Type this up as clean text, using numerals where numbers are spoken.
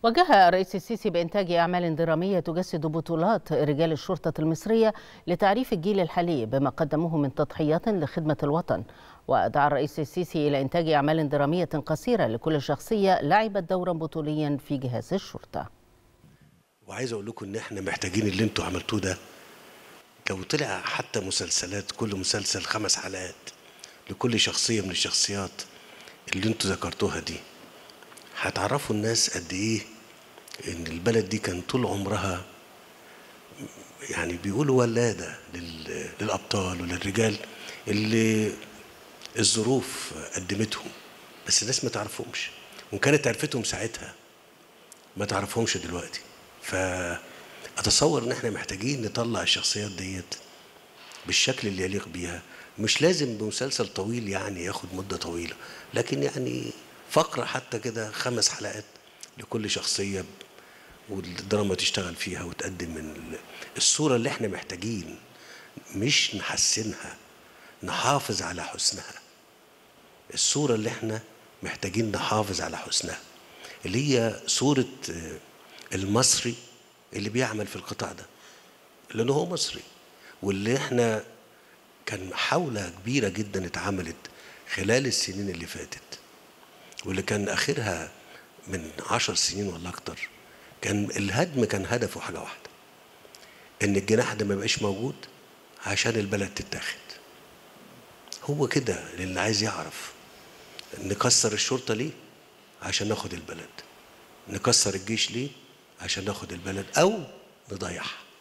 وجه الرئيس السيسي بإنتاج أعمال درامية تجسد بطولات رجال الشرطة المصرية لتعريف الجيل الحالي بما قدموه من تضحيات لخدمة الوطن. ودعا الرئيس السيسي إلى إنتاج أعمال درامية قصيرة لكل شخصية لعبت دورا بطوليا في جهاز الشرطة. وعايز أقول لكم إن إحنا محتاجين اللي أنتوا عملتوه ده. لو طلع حتى مسلسلات، كل مسلسل 5 حلقات لكل شخصية من الشخصيات اللي أنتوا ذكرتوها دي، هتعرفوا الناس قد إيه إن البلد دي كان طول عمرها يعني بيقولوا ولادة للأبطال وللرجال اللي الظروف قدمتهم، بس الناس ما تعرفهمش، وكانت عرفتهم ساعتها ما تعرفهمش دلوقتي. فأتصور إن إحنا محتاجين نطلع الشخصيات ديت بالشكل اللي يليق بيها. مش لازم بمسلسل طويل يعني ياخد مدة طويلة، لكن يعني فقرة حتى كده 5 حلقات لكل شخصية، والدراما تشتغل فيها وتقدم من الصورة اللي احنا محتاجين، مش نحسنها، نحافظ على حسنها. الصورة اللي احنا محتاجين نحافظ على حسنها، اللي هي صورة المصري اللي بيعمل في القطاع ده، لأنه هو مصري، واللي احنا كان محاولة كبيرة جدا اتعملت خلال السنين اللي فاتت، واللي كان آخرها من 10 سنين ولا أكتر. كان الهدم كان هدفه حاجة واحدة، إن الجناح ده ما يبقاش موجود عشان البلد تتاخد. هو كده اللي عايز يعرف. نكسر الشرطة ليه؟ عشان ناخد البلد. نكسر الجيش ليه؟ عشان ناخد البلد أو نضيعها.